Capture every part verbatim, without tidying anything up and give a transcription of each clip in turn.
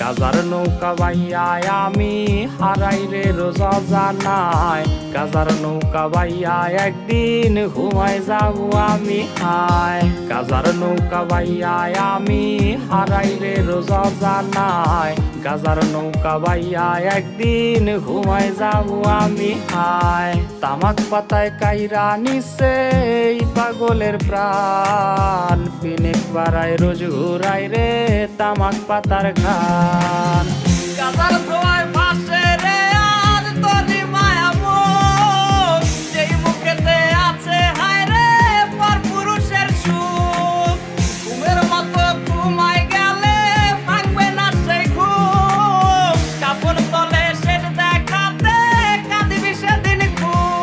গাজার নৌকা বাইয়া আমি হারাই রে রোজ জানাই, গাজার নৌকা বাইয়া একদিন ঘুমায় যাবো আমি হায়। গাজার নৌকা বাইয়া আমি হারাই রে রোজ জানাই, গাজার নৌকা বাইয়া একদিন ঘুমায় যাবো আমি হায়। তামাক পাতায় কাইরা নিছে এই পাগলের প্রাণ, পিনিক বাড়ায় রোজ ঘুরাই রে তামাক পাতার খান। গাজার ধোয়ায় ভাসে রে আজ তোরি মায়া মুখ, যেই মুখেতে আছে হায় রে পর পুরুষের সুখ। ঘুমের মতো ঘুমায় গেলে ভাঙবে না সেই ঘুম, কাপড় তলে শেষ দেখাতে কাঁদিবি সেদিন খুব।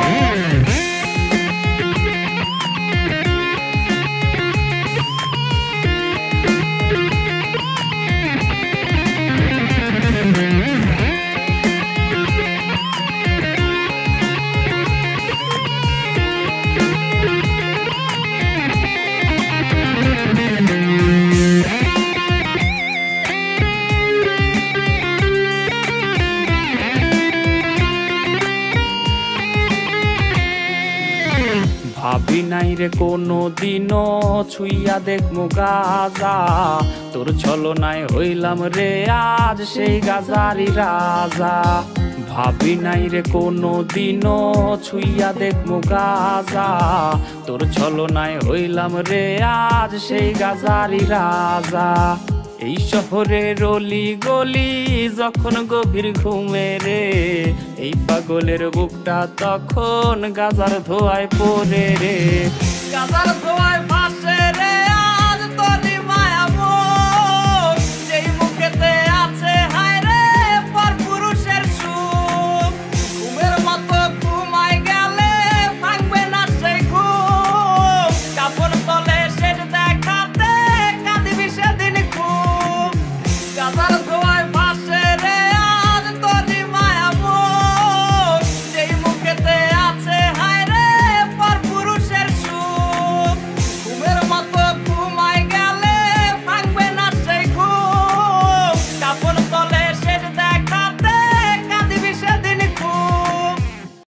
ভাবি নাই রে কোনো দিনও ছুইয়া দেখমু গাজা, তোর ছলনায় হইলাম রে আজ সেই গাজারি রাজা। ভাবি নাই রে কোনো দিনও ছুইয়া দেখমু গাজা, তোর ছলনায় হইলাম রে আজ সেই গাজারি রাজা। এই শহরের অলি গলি যখন গভীর ঘুমে রে, এই পাগলের বুকটা তখন গাজার ধোয়ায় পড়ে রে। গাজার ধোয়ায়